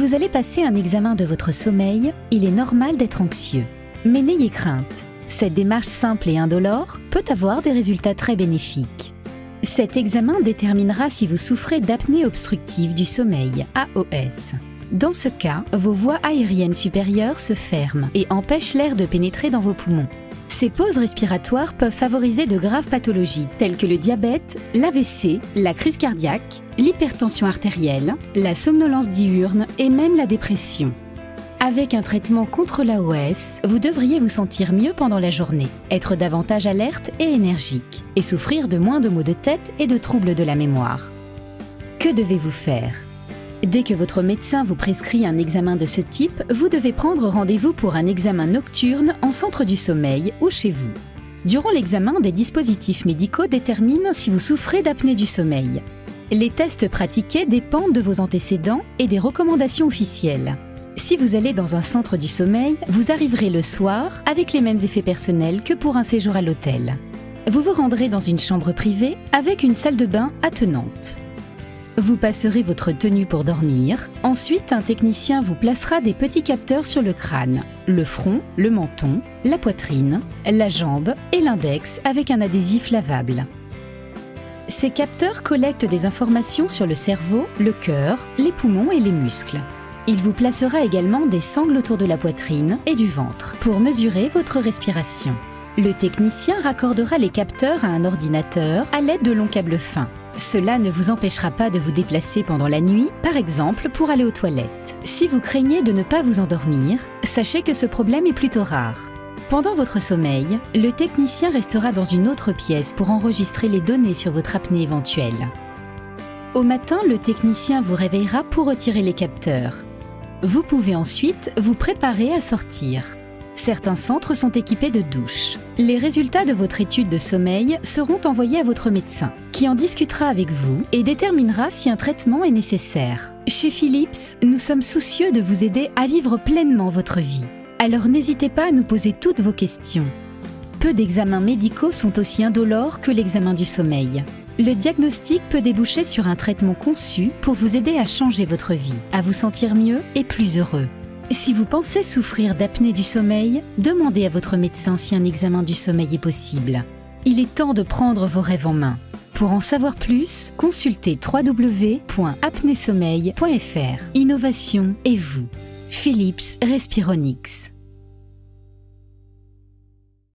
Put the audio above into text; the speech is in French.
vous allez passer un examen de votre sommeil, il est normal d'être anxieux. Mais n'ayez crainte, cette démarche simple et indolore peut avoir des résultats très bénéfiques. Cet examen déterminera si vous souffrez d'apnée obstructive du sommeil, AOS. Dans ce cas, vos voies aériennes supérieures se ferment et empêchent l'air de pénétrer dans vos poumons. Ces pauses respiratoires peuvent favoriser de graves pathologies telles que le diabète, l'AVC, la crise cardiaque, l'hypertension artérielle, la somnolence diurne et même la dépression. Avec un traitement contre l'AOS, vous devriez vous sentir mieux pendant la journée, être davantage alerte et énergique, et souffrir de moins de maux de tête et de troubles de la mémoire. Que devez-vous faire ? Dès que votre médecin vous prescrit un examen de ce type, vous devez prendre rendez-vous pour un examen nocturne en centre du sommeil ou chez vous. Durant l'examen, des dispositifs médicaux déterminent si vous souffrez d'apnée du sommeil. Les tests pratiqués dépendent de vos antécédents et des recommandations officielles. Si vous allez dans un centre du sommeil, vous arriverez le soir avec les mêmes effets personnels que pour un séjour à l'hôtel. Vous vous rendrez dans une chambre privée avec une salle de bain attenante. Vous passerez votre tenue pour dormir. Ensuite, un technicien vous placera des petits capteurs sur le crâne, le front, le menton, la poitrine, la jambe et l'index avec un adhésif lavable. Ces capteurs collectent des informations sur le cerveau, le cœur, les poumons et les muscles. Il vous placera également des sangles autour de la poitrine et du ventre pour mesurer votre respiration. Le technicien raccordera les capteurs à un ordinateur à l'aide de longs câbles fins. Cela ne vous empêchera pas de vous déplacer pendant la nuit, par exemple pour aller aux toilettes. Si vous craignez de ne pas vous endormir, sachez que ce problème est plutôt rare. Pendant votre sommeil, le technicien restera dans une autre pièce pour enregistrer les données sur votre apnée éventuelle. Au matin, le technicien vous réveillera pour retirer les capteurs. Vous pouvez ensuite vous préparer à sortir. Certains centres sont équipés de douches. Les résultats de votre étude de sommeil seront envoyés à votre médecin, qui en discutera avec vous et déterminera si un traitement est nécessaire. Chez Philips, nous sommes soucieux de vous aider à vivre pleinement votre vie. Alors n'hésitez pas à nous poser toutes vos questions. Peu d'examens médicaux sont aussi indolores que l'examen du sommeil. Le diagnostic peut déboucher sur un traitement conçu pour vous aider à changer votre vie, à vous sentir mieux et plus heureux. Si vous pensez souffrir d'apnée du sommeil, demandez à votre médecin si un examen du sommeil est possible. Il est temps de prendre vos rêves en main. Pour en savoir plus, consultez www.apneesommeil.fr. Innovation et vous. Philips Respironix.